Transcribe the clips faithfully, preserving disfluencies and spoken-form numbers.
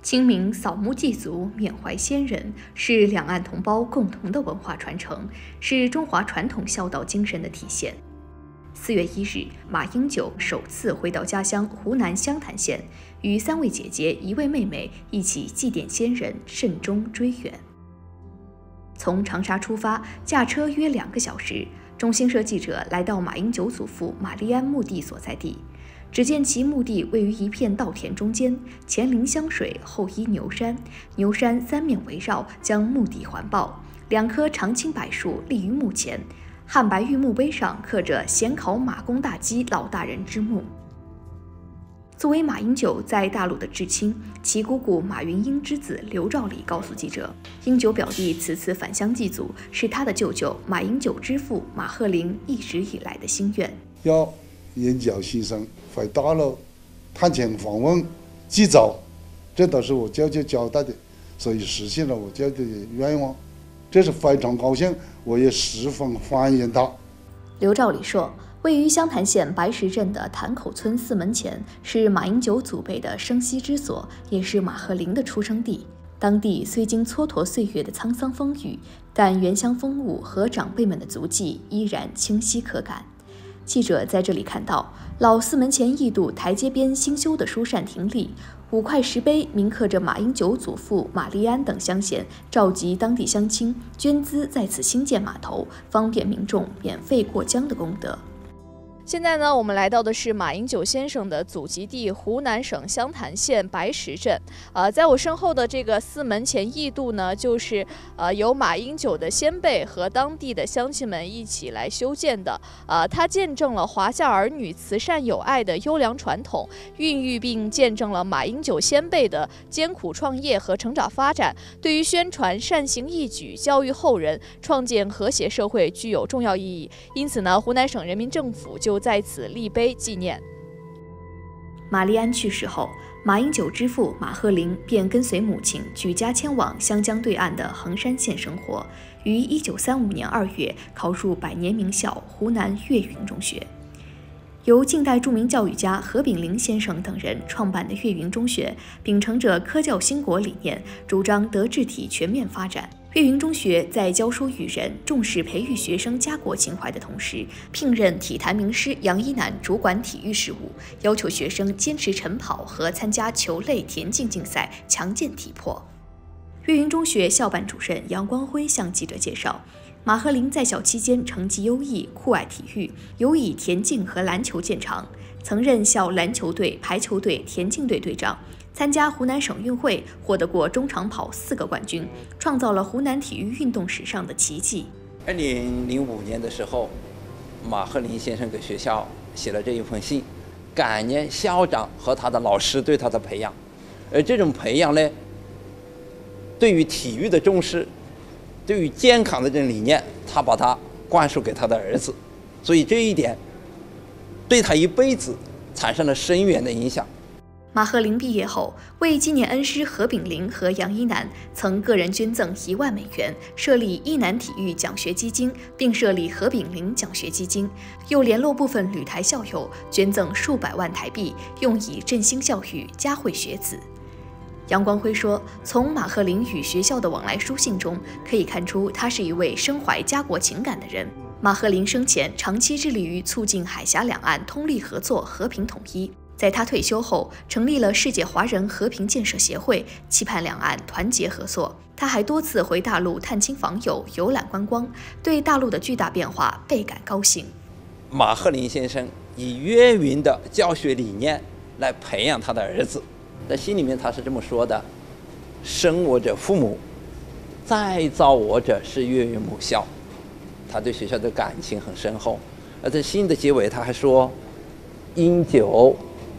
清明扫墓祭祖、缅怀先人，是两岸同胞共同的文化传承，是中华传统孝道精神的体现。四月一日，马英九首次回到家乡湖南湘潭县，与三位姐姐、一位妹妹一起祭奠先人，慎终追远。从长沙出发，驾车约两个小时，中新社记者来到马英九祖父玛丽安墓地所在地。只见其墓地位于一片稻田中间，前临湘水，后依牛山，牛山三面围绕，将墓地环抱。两棵长青柏树立于墓前，汉白玉墓碑上刻着“咸考马公大基老大人之墓”。作为马英九在大陆的至亲，其姑姑马云英之子刘兆礼告诉记者，英九表弟此次返乡祭祖是他的舅舅马英九之父马鹤龄一直以来的心愿。 要引导先生回大陆探亲访问祭祖，这都是我舅舅交代的，所以实现了我舅舅的愿望，这是非常高兴，我也十分欢迎他。 刘兆礼说，位于湘潭县白石镇的潭口村四门前是马英九祖辈的生息之所，也是马鹤龄的出生地。当地虽经蹉跎岁月的沧桑风雨，但原乡风物和长辈们的足迹依然清晰可感。记者在这里看到，老四门前驿渡台阶边新修的疏善亭里，五块石碑铭刻着马英九祖父马立安等乡贤召集当地乡亲捐资在此兴建码头，方便民众免费过江的功德。 现在呢，我们来到的是马英九先生的祖籍地湖南省湘潭县白石镇。呃，在我身后的这个四门前驿渡呢，就是呃由马英九的先辈和当地的乡亲们一起来修建的。呃，它见证了华夏儿女慈善友爱的优良传统，孕育并见证了马英九先辈的艰苦创业和成长发展，对于宣传善行义举、教育后人、创建和谐社会具有重要意义。因此呢，湖南省人民政府就在此立碑纪念。 马立安去世后，马英九之父马鹤龄便跟随母亲举家迁往湘江对岸的衡山县生活，于一九三五年二月考入百年名校湖南岳云中学。由近代著名教育家何炳麟先生等人创办的岳云中学，秉承着科教兴国理念，主张德智体全面发展。岳云中学在教书育人、重视培育学生家国情怀的同时，聘任体坛名师杨一楠主管体育事务，要求学生坚持晨跑和参加球类田径竞赛，强健体魄。岳云中学校办主任杨光辉向记者介绍，马鹤龄在校期间成绩优异，酷爱体育，尤以田径和篮球见长，曾任校篮球队、排球队、田径队队长。参加湖南省运会，获得过中长跑四个冠军，创造了湖南体育运动史上的奇迹。 二零零五年的时候，马鹤龄先生给学校写了这一封信，感念校长和他的老师对他的培养。而这种培养呢，对于体育的重视，对于健康的这种理念，他把它灌输给他的儿子，所以这一点对他一辈子产生了深远的影响。 马鹤龄毕业后，为纪念恩师何炳麟和杨一楠，曾个人捐赠一万美元，设立一楠体育奖学基金，并设立何炳麟奖学基金。又联络部分旅台校友，捐赠数百万台币，用以振兴教育、嘉惠学子。杨光辉说，从马鹤龄与学校的往来书信中，可以看出他是一位深怀家国情感的人。马鹤龄生前长期致力于促进海峡两岸通力合作、和平统一。在他退休后，成立了世界华人和平建设协会，期盼两岸团结合作。他还多次回大陆探亲访友、游览观光，对大陆的巨大变化倍感高兴。 马鹤龄先生以岳云的教学理念来培养他的儿子，在心里面他是这么说的：生我者父母，再造我者是岳云母校。他对学校的感情很深厚。而在信的结尾他还说，英九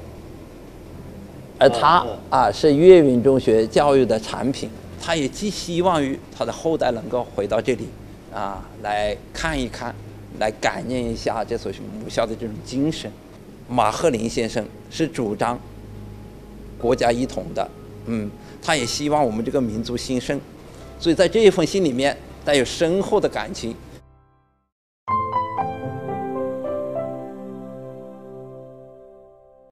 而他啊是岳云中学教育的产品，他也寄希望于他的后代能够回到这里啊来看一看，来感念一下这所母校的这种精神。马鹤龄先生是主张国家一统的，嗯，他也希望我们这个民族兴盛，所以在这一封信里面带有深厚的感情。